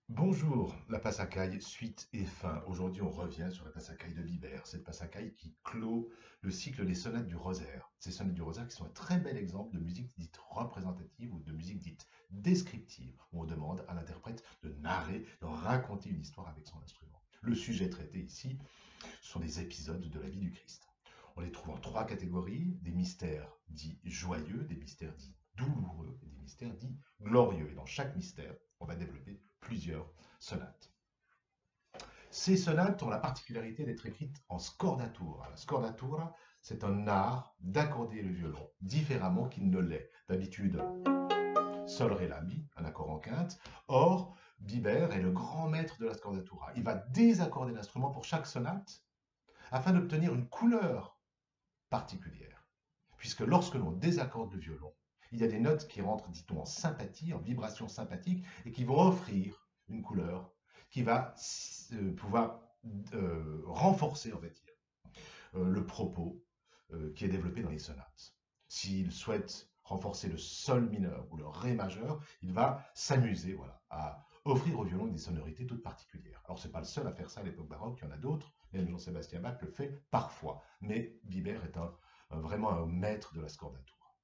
Bonjour, la Passacaille, suite et fin. Aujourd'hui, on revient sur la Passacaille de Bibert, cette Passacaille qui clôt le cycle des sonates du Rosaire. Ces sonates du Rosaire qui sont un très bel exemple de musique dite représentative ou de musique dite descriptive, où on demande à l'interprète de narrer, de raconter une histoire avec son instrument. Le sujet traité ici sont des épisodes de la vie du Christ. On les trouve en trois catégories, des mystères dits joyeux, des mystères dits douloureux et des mystères dits glorieux. Et dans chaque mystère, on va développer plusieurs sonates. Ces sonates ont la particularité d'être écrites en scordatura. La scordatura, c'est un art d'accorder le violon différemment qu'il ne l'est. D'habitude, sol, ré, la, mi, un accord en quinte. Or, Bibert est le grand maître de la scordatura. Il va désaccorder l'instrument pour chaque sonate afin d'obtenir une couleur particulière. Puisque lorsque l'on désaccorde le violon, il y a des notes qui rentrent, dit-on, en sympathie, en vibration sympathique, et qui vont offrir une couleur qui va pouvoir renforcer, on va dire, le propos qui est développé dans les sonates. S'il souhaite renforcer le sol mineur ou le ré majeur, il va s'amuser voilà, à offrir au violon des sonorités toutes particulières. Alors, ce n'est pas le seul à faire ça à l'époque baroque, il y en a d'autres, même Jean-Sébastien Bach le fait parfois, mais Bibert est vraiment un maître de la scordatura.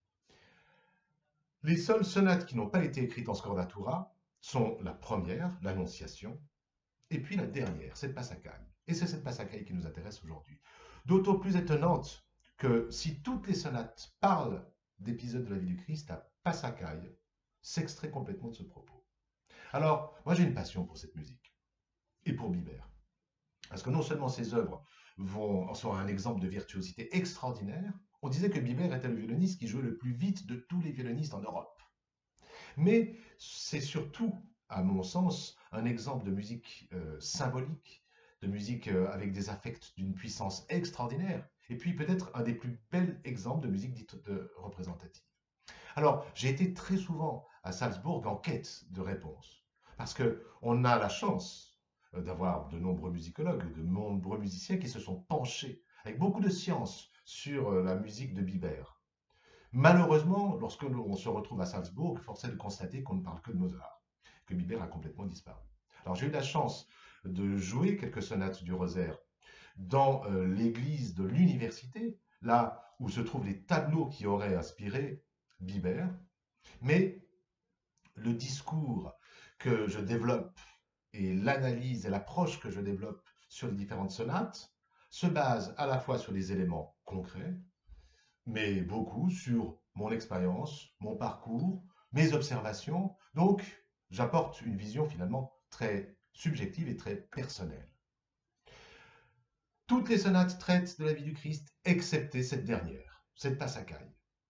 Les seules sonates qui n'ont pas été écrites en scordatura sont la première, l'Annonciation, et puis la dernière, cette Passacaille. Et c'est cette Passacaille qui nous intéresse aujourd'hui. D'autant plus étonnante que si toutes les sonates parlent d'épisodes de la vie du Christ, la Passacaille s'extrait complètement de ce propos. Alors, moi j'ai une passion pour cette musique, et pour Bibert. Parce que non seulement ses œuvres sont un exemple de virtuosité extraordinaire, on disait que Bibert était le violoniste qui jouait le plus vite de tous les violonistes en Europe. Mais c'est surtout, à mon sens, un exemple de musique symbolique, de musique avec des affects d'une puissance extraordinaire, et puis peut-être un des plus bels exemples de musique dite représentative. Alors, j'ai été très souvent à Salzbourg en quête de réponses, parce qu'on a la chance d'avoir de nombreux musicologues, de nombreux musiciens qui se sont penchés avec beaucoup de science sur la musique de Bibert. Malheureusement, lorsque l'on se retrouve à Salzbourg, force est de constater qu'on ne parle que de Mozart, que Bibert a complètement disparu. Alors j'ai eu la chance de jouer quelques sonates du Rosaire dans l'église de l'université, là où se trouvent les tableaux qui auraient inspiré Bibert, mais le discours que je développe et l'analyse et l'approche que je développe sur les différentes sonates se base à la fois sur des éléments concrets, mais beaucoup sur mon expérience, mon parcours, mes observations. Donc, j'apporte une vision finalement très subjective et très personnelle. Toutes les sonates traitent de la vie du Christ, excepté cette dernière, cette Passacaille.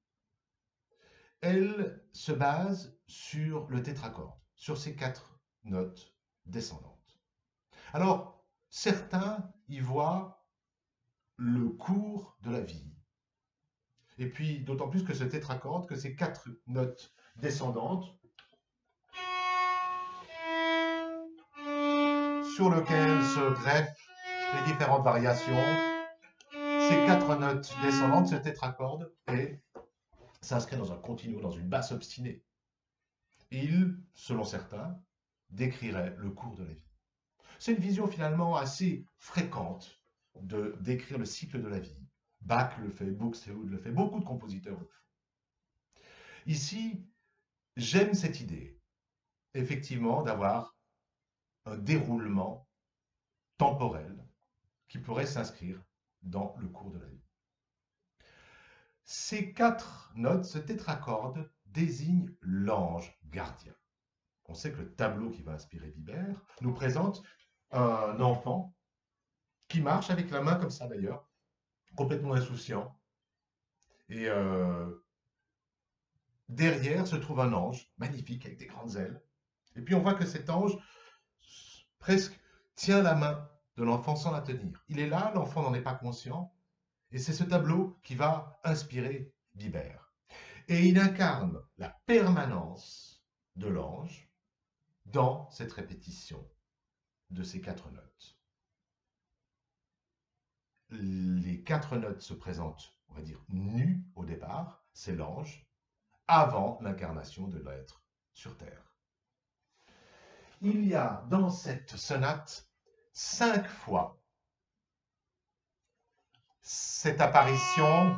Elle se base sur le tétracorde, sur ces quatre notes descendantes. Alors, certains y voient le cours de la vie. Et puis, d'autant plus que ce tétracorde, que ces quatre notes descendantes, sur lequel se greffent les différentes variations, ces quatre notes descendantes, ce tétracorde, et s'inscrit dans un continuo, dans une basse obstinée. Et il, selon certains, décrirait le cours de la vie. C'est une vision finalement assez fréquente de décrire le cycle de la vie. Bach le fait, Buxtehude le fait, beaucoup de compositeurs le font. Ici, j'aime cette idée, effectivement, d'avoir un déroulement temporel qui pourrait s'inscrire dans le cours de la vie. Ces quatre notes, ce tétracorde, désignent l'ange gardien. On sait que le tableau qui va inspirer Bibert nous présente un enfant qui marche avec la main comme ça d'ailleurs, complètement insouciant. Et derrière se trouve un ange magnifique avec des grandes ailes. Et puis on voit que cet ange presque tient la main de l'enfant sans la tenir. Il est là, l'enfant n'en est pas conscient. Et c'est ce tableau qui va inspirer Bibert. Et il incarne la permanence de l'ange dans cette répétition de ces quatre notes. Les quatre notes se présentent, on va dire, nues au départ, c'est l'ange, avant l'incarnation de l'être sur Terre. il y a dans cette sonate 5 fois cette apparition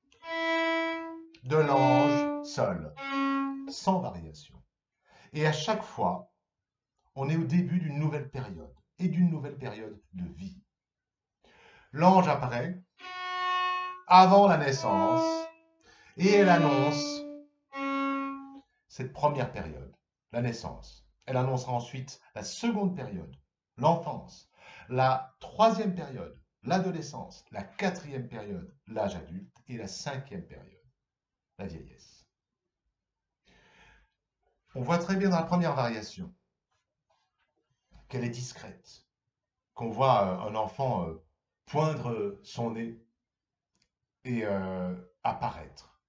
de l'ange seul, sans variation. Et à chaque fois, on est au début d'une nouvelle période, et d'une nouvelle période de vie. L'ange apparaît avant la naissance, et elle annonce cette première période, la naissance. Elle annoncera ensuite la seconde période, l'enfance, la troisième période, l'adolescence, la quatrième période, l'âge adulte, et la cinquième période, la vieillesse. On voit très bien dans la première variation qu'elle est discrète, qu'on voit un enfant poindre son nez et apparaître.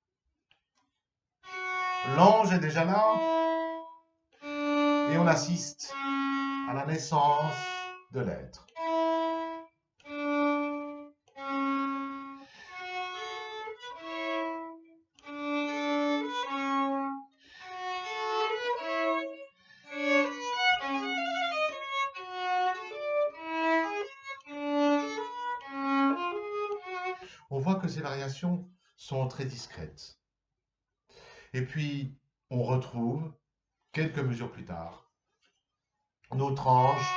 L'ange est déjà là et on assiste à la naissance de l'être. On voit que ces variations sont très discrètes. Et puis, on retrouve, quelques mesures plus tard, notre ange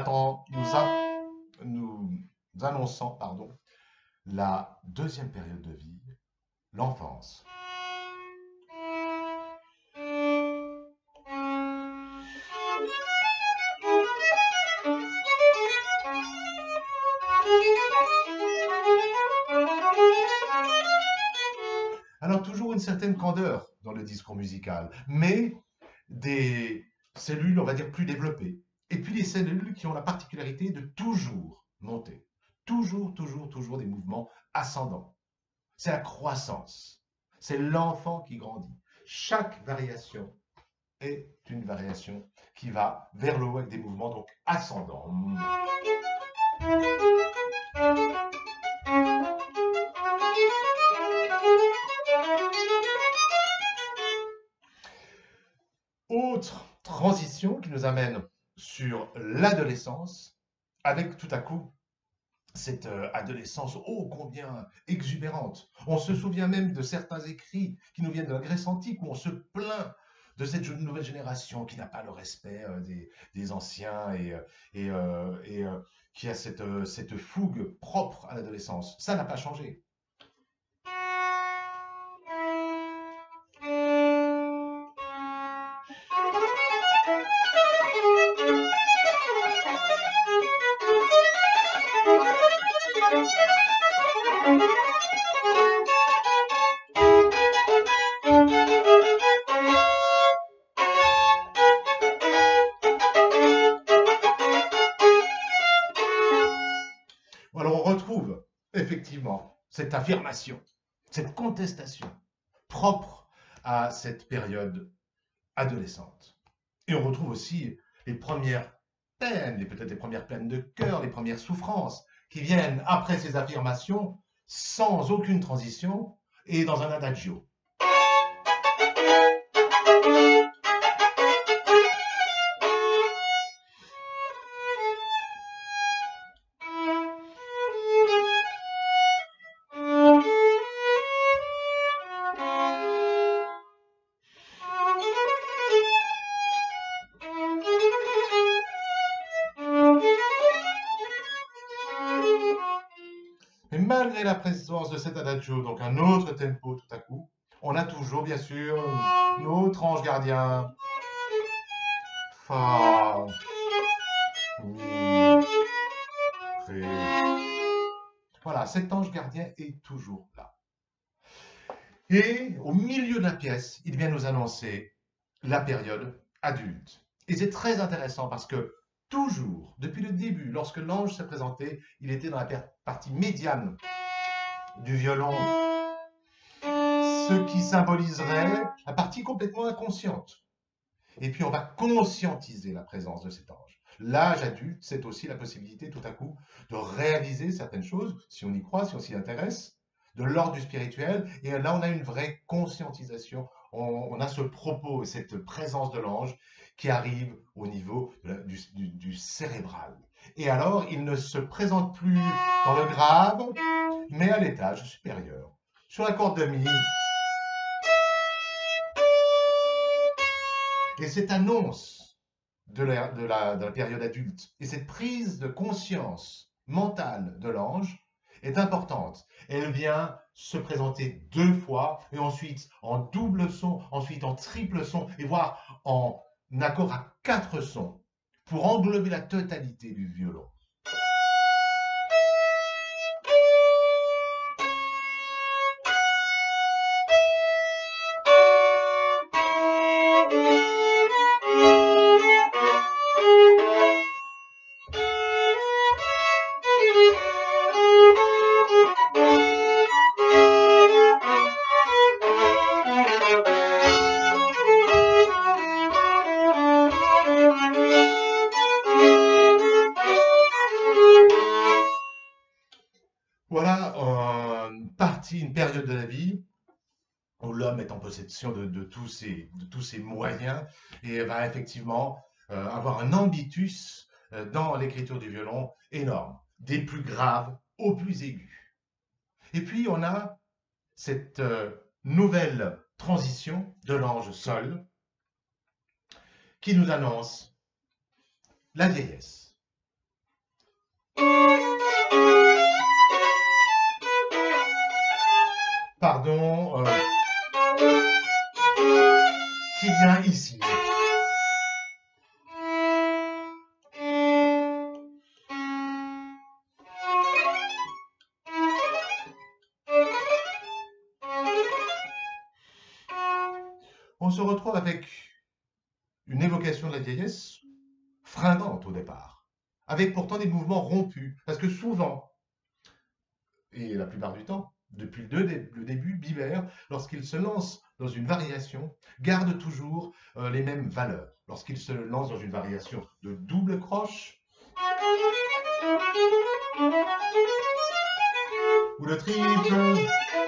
nous annonçant la deuxième période de vie, l'enfance. Alors toujours une certaine candeur dans le discours musical, mais des cellules, on va dire, plus développées. Et puis les cellules qui ont la particularité de toujours monter. Toujours des mouvements ascendants. C'est la croissance. C'est l'enfant qui grandit. Chaque variation est une variation qui va vers le haut avec des mouvements donc ascendants. Autre transition qui nous amène sur l'adolescence, avec tout à coup cette adolescence ô combien exubérante. On se souvient même de certains écrits qui nous viennent de la Grèce antique où on se plaint de cette nouvelle génération qui n'a pas le respect des anciens et qui a cette fougue propre à l'adolescence. Ça n'a pas changé. Alors on retrouve effectivement cette affirmation, cette contestation propre à cette période adolescente. Et on retrouve aussi les premières peines, peut-être les premières peines de cœur, les premières souffrances qui viennent après ces affirmations sans aucune transition et dans un adagio. Mais malgré la présence de cet adagio, donc un autre tempo tout à coup, on a toujours bien sûr notre ange gardien. Fa, mi, ré. Voilà, cet ange gardien est toujours là. Et au milieu de la pièce, il vient nous annoncer la période adulte. Et c'est très intéressant parce que toujours, depuis le début, lorsque l'ange s'est présenté, il était dans la partie médiane du violon, ce qui symboliserait la partie complètement inconsciente. Et puis on va conscientiser la présence de cet ange. L'âge adulte, c'est aussi la possibilité tout à coup de réaliser certaines choses, si on y croit, si on s'y intéresse, de l'ordre du spirituel. Et là, on a une vraie conscientisation. On a ce propos et cette présence de l'ange qui arrive au niveau du cérébral. Et alors, il ne se présente plus dans le grave, mais à l'étage supérieur, sur la corde de mi. Et cette annonce de la période adulte et cette prise de conscience mentale de l'ange est importante. Elle vient se présenter 2 fois et ensuite en double son, ensuite en triple son et voire en accord à 4 sons pour englober la totalité du violon. Voilà une période de la vie où l'homme est en possession de tous ses moyens et va effectivement avoir un ambitus dans l'écriture du violon énorme, des plus graves aux plus aigus. Et puis on a cette nouvelle transition de l'ange sol qui nous annonce la vieillesse. Pardon, qui vient ici. On se retrouve avec une évocation de la vieillesse fringante au départ, avec pourtant des mouvements rompus, parce que souvent, et la plupart du temps, depuis le début, Biber, lorsqu'il se lance dans une variation, garde toujours les mêmes valeurs. Lorsqu'il se lance dans une variation de double croche, ou le triple,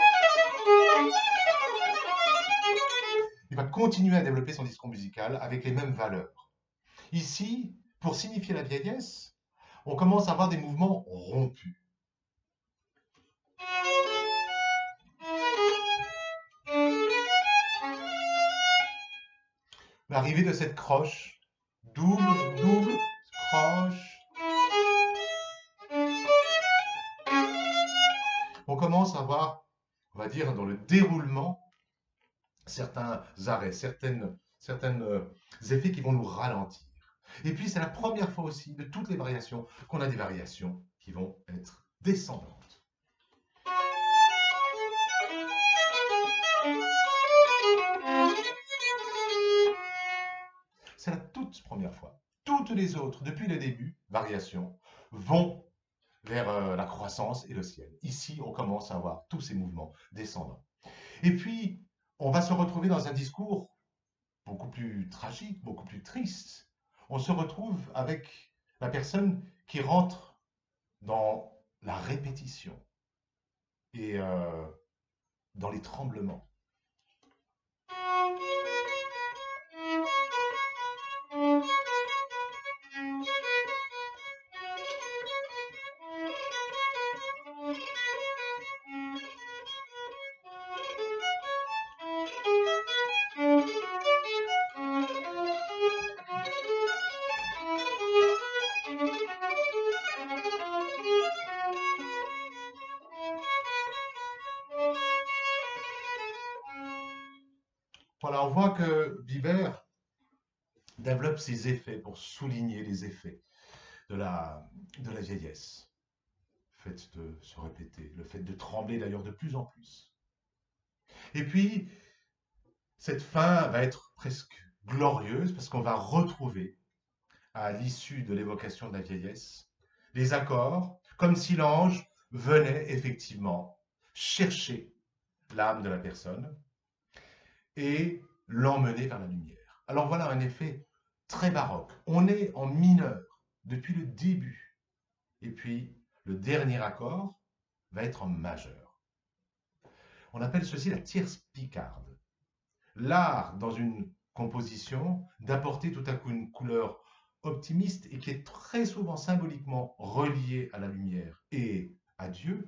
il va continuer à développer son discours musical avec les mêmes valeurs. Ici, pour signifier la vieillesse, on commence à avoir des mouvements rompus. L'arrivée de cette croche, double, croche. On commence à voir, on va dire, dans le déroulement, certains arrêts, certains effets qui vont nous ralentir. Et puis, c'est la première fois aussi de toutes les variations qu'on a des variations qui vont être descendantes. C'est la toute première fois. Toutes les autres, depuis le début, variations, vont vers la croissance et le ciel. Ici, on commence à avoir tous ces mouvements descendants. Et puis, on va se retrouver dans un discours beaucoup plus tragique, beaucoup plus triste. On se retrouve avec la personne qui rentre dans la répétition et dans les tremblements. Voilà, on voit que Biber développe ses effets pour souligner les effets de la vieillesse. Le fait de se répéter, le fait de trembler d'ailleurs de plus en plus. Et puis, cette fin va être presque glorieuse parce qu'on va retrouver, à l'issue de l'évocation de la vieillesse, les accords, comme si l'ange venait effectivement chercher l'âme de la personne et l'emmener vers la lumière. Alors voilà un effet très baroque. On est en mineur depuis le début. Et puis, le dernier accord va être en majeur. On appelle ceci la tierce picarde. L'art, dans une composition, d'apporter tout à coup une couleur optimiste et qui est très souvent symboliquement reliée à la lumière et à Dieu,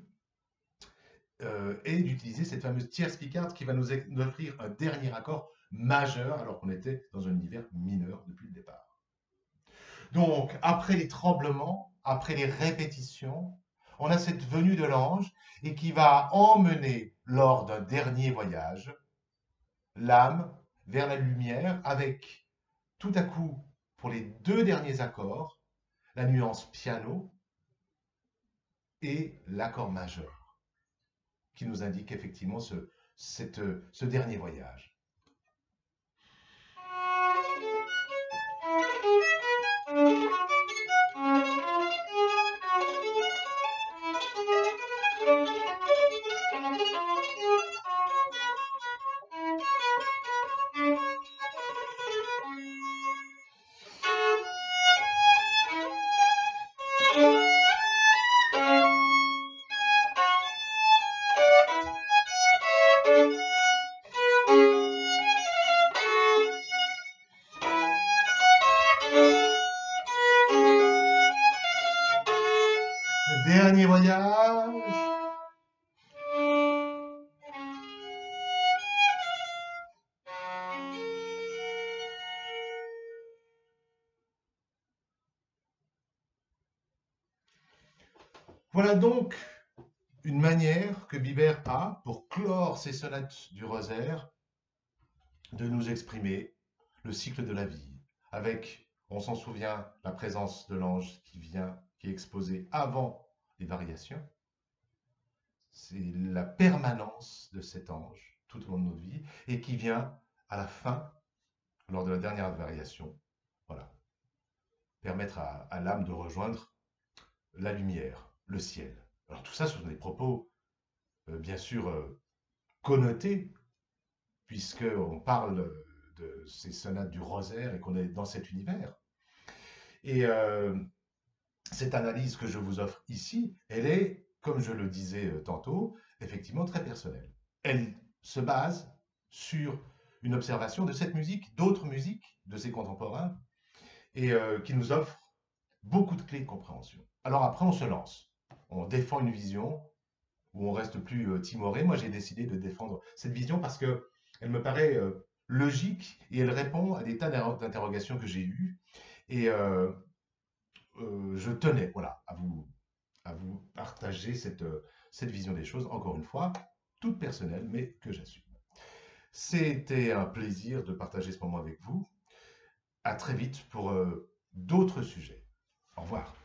et d'utiliser cette fameuse tierce picarde qui va nous offrir un dernier accord majeur alors qu'on était dans un univers mineur depuis le départ. Donc, après les tremblements, après les répétitions, on a cette venue de l'ange et qui va emmener lors d'un dernier voyage l'âme vers la lumière avec tout à coup, pour les deux derniers accords, la nuance piano et l'accord majeur qui nous indique effectivement ce dernier voyage. Dernier voyage. Voilà donc une manière que Bibert a, pour clore ses sonates du rosaire, de nous exprimer le cycle de la vie, avec, on s'en souvient, la présence de l'ange qui est exposée avant les variations. C'est la permanence de cet ange tout au long de notre vie, et qui vient à la fin, lors de la dernière variation, voilà, permettre à l'âme de rejoindre la lumière, le ciel. Alors tout ça, ce sont des propos, bien sûr, connotés, puisqu'on parle de ces sonates du rosaire et qu'on est dans cet univers. Et cette analyse que je vous offre ici, elle est, comme je le disais tantôt, effectivement très personnelle. Elle se base sur une observation de cette musique, d'autres musiques de ses contemporains, et qui nous offre beaucoup de clés de compréhension. Alors après, on se lance. On défend une vision où on reste plus timoré. Moi, j'ai décidé de défendre cette vision parce que elle me paraît logique et elle répond à des tas d'interrogations que j'ai eues. Et je tenais, voilà, à vous partager cette vision des choses, encore une fois, toute personnelle, mais que j'assume. C'était un plaisir de partager ce moment avec vous. À très vite pour d'autres sujets. Au revoir.